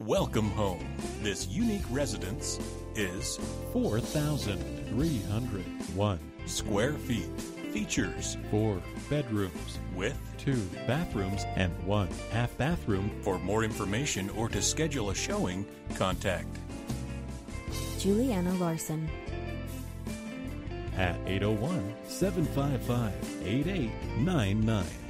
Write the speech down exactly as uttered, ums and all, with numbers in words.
Welcome home. This unique residence is four thousand three hundred one square feet. Features four bedrooms with two bathrooms and one half bathroom. For more information or to schedule a showing, contact Juliana Larson at eight oh one, seven five five, eight eight nine nine.